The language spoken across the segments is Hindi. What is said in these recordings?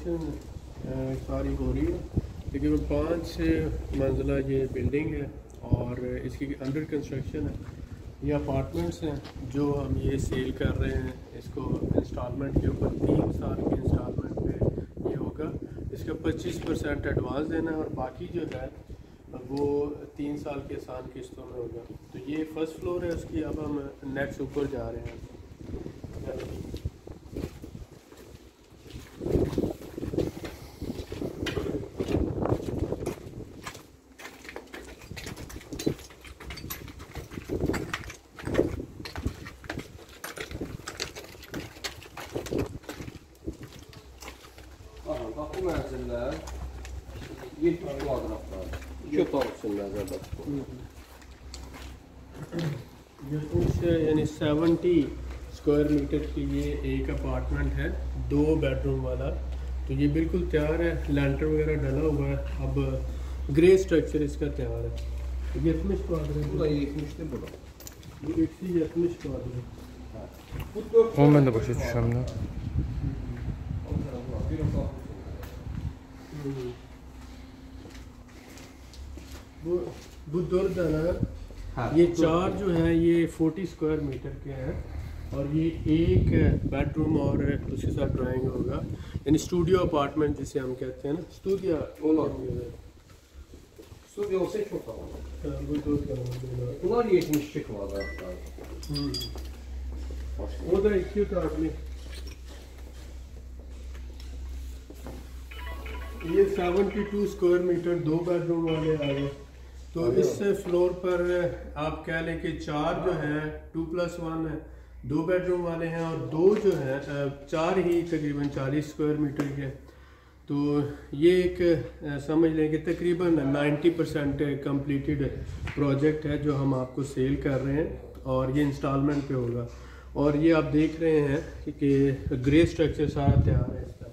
कंस्ट्रक्शन सारी हो रही है। तकरीबन 5 मंजिला ये बिल्डिंग है और इसकी अंडर कंस्ट्रक्शन है। ये अपार्टमेंट्स हैं जो हम ये सेल कर रहे हैं। इसको इंस्टॉलमेंट के ऊपर 3 साल के इंस्टॉलमेंट पे ये होगा। इसका 25% एडवांस देना है और बाकी जो है वो 3 साल के आसान किस्तों में होगा। तो ये फर्स्ट फ्लोर है उसकी। अब हम नेक्स्ट ऊपर जा रहे हैं। Bu mənzillər 70 kvadratlar, 2 otaq üçün nəzərdə tutulur. ये कुछ यानी 70 स्क्वायर मीटर की ये एक अपार्टमेंट है, 2 बेडरूम वाला। तो ये बिल्कुल तैयार है, लैंटर वगैरह डला हुआ है। अब ग्रे स्ट्रक्चर इसका तैयार है। 70 kvadrat. Bu da 70'dir bu da. Bu ikisi 70 kvadrat. Bu 4 Onu ben de başa düşürəm də. bir otaq. वो 4 दाना, ये 4 जो है ये 40 स्क्वायर मीटर के हैं और ये एक बेडरूम और उसके साथ ड्राइंग होगा। यानी स्टूडियो अपार्टमेंट जिसे हम कहते हैं ना, studio. Studiya olsa 2 otaq olur. वो 4 दाना Bunlar 72 kvadratlar. वो da 2 काटने। ये 72 स्क्वायर मीटर 2 बेडरूम वाले आ गए। तो इस फ्लोर पर आप कह लें कि 4 जो है 2+1 है, 2 बेडरूम वाले हैं और 2 जो है 4 ही तकरीबन 40 स्क्वायर मीटर के। तो ये एक समझ लें कि तकरीबन 90% कंप्लीटेड प्रोजेक्ट है जो हम आपको सेल कर रहे हैं और ये इंस्टॉलमेंट पे होगा। और ये आप देख रहे हैं कि ग्रे स्ट्रक्चर सारा तैयार है इसका।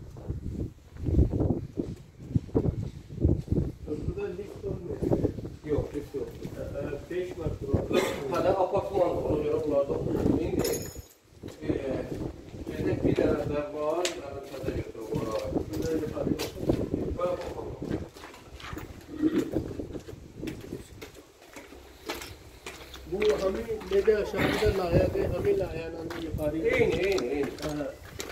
Hadi apartman olur, yorumlarda olur. İndi gedək bir dənə də var, təzə götürüb oraya. वो हमें मेरे अशांतर लाया थे, हमें लाया ना ये फारी। Eyni.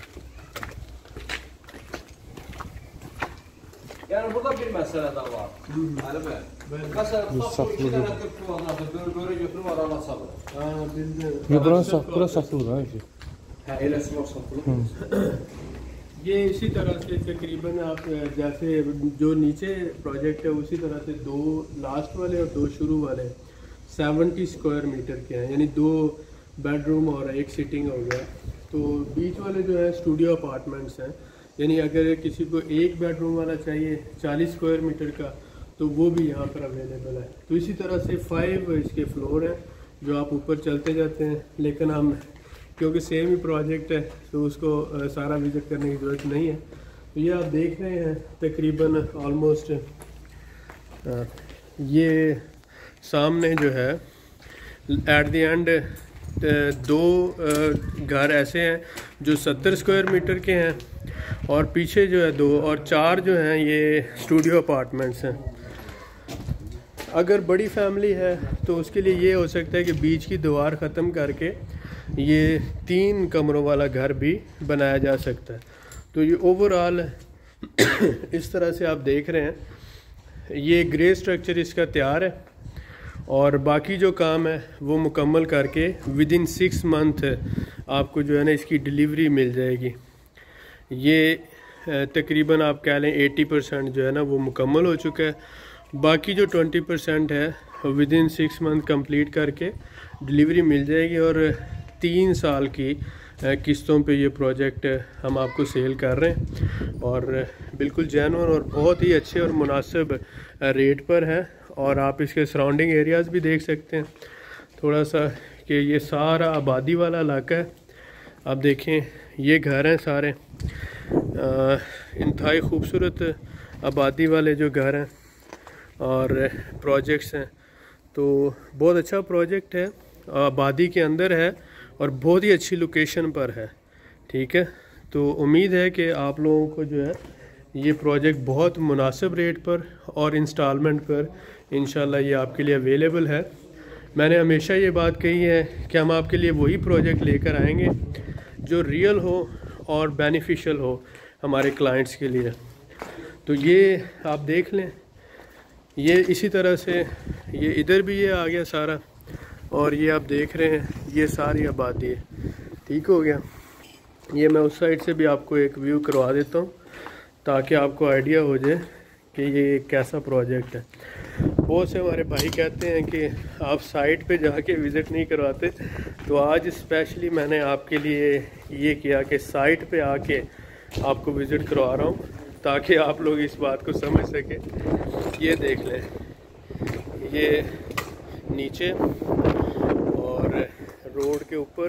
Yəni burada bir məsələ də var. Əli bəy. Məsələn, tutaq ki, 2 dənə 40 kvadratı bölü götürüb arana satılır. हाँ बिल्कुल। Yo, bura satılır ha ki. Hə, eləsi var satılır. ये इसी तरह से तकरीबन आप जैसे जो नीचे प्रोजेक्ट है उसी तरह से 2 लास्ट वाले और 2 शुरू वाले 70 स्क्वायर मीटर के हैं। यानी 2 बेडरूम और 1 सिटिंग हो गया। तो बीच वाले जो है स्टूडियो अपार्टमेंट्स हैं। यानी अगर किसी को 1 बेडरूम वाला चाहिए 40 स्क्वायर मीटर का तो वो भी यहाँ पर अवेलेबल है। तो इसी तरह से 5 इसके फ्लोर हैं जो आप ऊपर चलते जाते हैं। लेकिन हम क्योंकि सेम ही प्रोजेक्ट है तो उसको सारा विजिट करने की ज़रूरत नहीं है। तो ये आप देख रहे हैं तकरीबन ऑलमोस्ट ये सामने जो है एट द एंड 2 घर ऐसे हैं जो 70 स्क्वायर मीटर के हैं और पीछे जो है 2 और 4 जो हैं ये स्टूडियो अपार्टमेंट्स हैं। अगर बड़ी फैमिली है तो उसके लिए ये हो सकता है कि बीच की दीवार ख़त्म करके ये 3 कमरों वाला घर भी बनाया जा सकता है। तो ये ओवरऑल इस तरह से आप देख रहे हैं। ये ग्रे स्ट्रक्चर इसका तैयार है और बाकी जो काम है वो मुकम्मल करके विदिन 6 मंथ आपको जो है ना इसकी डिलीवरी मिल जाएगी। ये तकरीबन आप कह लें 80% जो है ना वो मुकम्मल हो चुका है। बाकी जो 20% है विदिन 6 मंथ कंप्लीट करके डिलीवरी मिल जाएगी और 3 साल की किस्तों पे ये प्रोजेक्ट हम आपको सेल कर रहे हैं और बिल्कुल जेन्युइन और बहुत ही अच्छे और मुनासिब रेट पर है। और आप इसके सराउंडिंग एरियाज़ भी देख सकते हैं थोड़ा सा कि ये सारा आबादी वाला इलाका है। आप देखें ये घर हैं सारे इंतहाई खूबसूरत आबादी वाले जो घर हैं और प्रोजेक्ट्स हैं। तो बहुत अच्छा प्रोजेक्ट है, आबादी के अंदर है और बहुत ही अच्छी लोकेशन पर है। ठीक है, तो उम्मीद है कि आप लोगों को जो है ये प्रोजेक्ट बहुत मुनासिब रेट पर और इंस्टॉलमेंट पर इंशाल्लाह ये आपके लिए अवेलेबल है। मैंने हमेशा ये बात कही है कि हम आपके लिए वही प्रोजेक्ट लेकर आएंगे जो रियल हो और बेनिफिशियल हो हमारे क्लाइंट्स के लिए। तो ये आप देख लें, ये इसी तरह से ये इधर भी ये आ गया सारा, और ये आप देख रहे हैं ये सारी आबादी है। ठीक हो गया। ये मैं उस साइड से भी आपको एक व्यू करवा देता हूँ ताकि आपको आइडिया हो जाए कि ये कैसा प्रोजेक्ट है। बहुत से हमारे भाई कहते हैं कि आप साइट पे जाके विज़िट नहीं करवाते, तो आज स्पेशली मैंने आपके लिए ये किया कि साइट पे आके आपको विज़िट करवा रहा हूँ ताकि आप लोग इस बात को समझ सकें। ये देख लें, ये नीचे और रोड के ऊपर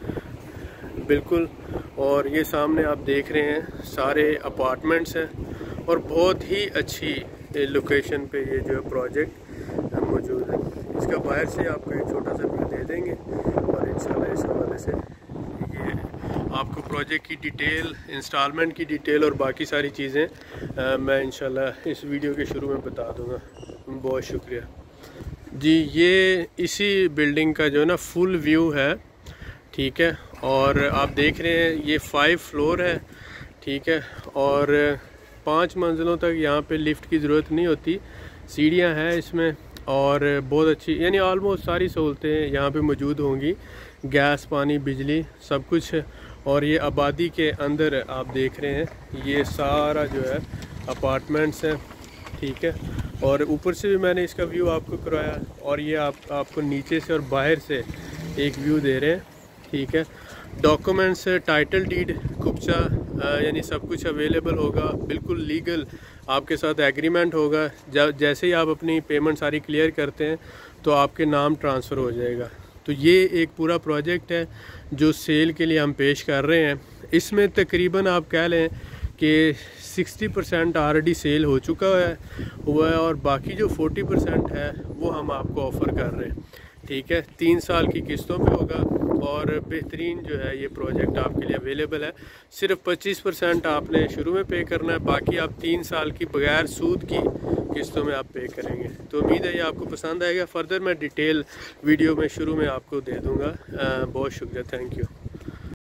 है बिल्कुल, और ये सामने आप देख रहे हैं सारे अपार्टमेंट्स हैं और बहुत ही अच्छी लोकेशन पे ये जो प्रोजेक्ट मौजूद है। इसका बाहर से आपको एक छोटा सा व्यू दे देंगे और इंशाल्लाह इस हवाले से ये आपको प्रोजेक्ट की डिटेल, इंस्टॉलमेंट की डिटेल और बाकी सारी चीज़ें मैं इंशाल्लाह इस वीडियो के शुरू में बता दूंगा। बहुत शुक्रिया जी। ये इसी बिल्डिंग का जो है ना फुल व्यू है, ठीक है। और आप देख रहे हैं ये 5 फ्लोर है, ठीक है, और 5 मंजिलों तक यहाँ पे लिफ्ट की ज़रूरत नहीं होती, सीढ़ियाँ हैं इसमें और बहुत अच्छी, यानी ऑलमोस्ट सारी सहूलतें यहाँ पे मौजूद होंगी, गैस, पानी, बिजली, सब कुछ है। और ये आबादी के अंदर आप देख रहे हैं ये सारा जो है अपार्टमेंट्स हैं, ठीक है। और ऊपर से भी मैंने इसका व्यू आपको करवाया, और ये आपको नीचे से और बाहर से एक व्यू दे रहे हैं, ठीक है। डॉक्यूमेंट्स, टाइटल डीड, कुब्जा, यानी सब कुछ अवेलेबल होगा, बिल्कुल लीगल आपके साथ एग्रीमेंट होगा। जैसे ही आप अपनी पेमेंट सारी क्लियर करते हैं तो आपके नाम ट्रांसफ़र हो जाएगा। तो ये एक पूरा प्रोजेक्ट है जो सेल के लिए हम पेश कर रहे हैं। इसमें तकरीबन आप कह लें कि 60% ऑलरेडी सेल हो चुका हुआ है और बाकी जो 40% है वो हम आपको ऑफ़र कर रहे हैं, ठीक है। 3 साल की किस्तों पे होगा और बेहतरीन जो है ये प्रोजेक्ट आपके लिए अवेलेबल है। सिर्फ 25% आपने शुरू में पे करना है, बाकी आप 3 साल की बगैर सूद की किस्तों में आप पे करेंगे। तो उम्मीद है ये आपको पसंद आएगा। फर्दर मैं डिटेल वीडियो में शुरू में आपको दे दूँगा। बहुत शुक्रिया, थैंक यू।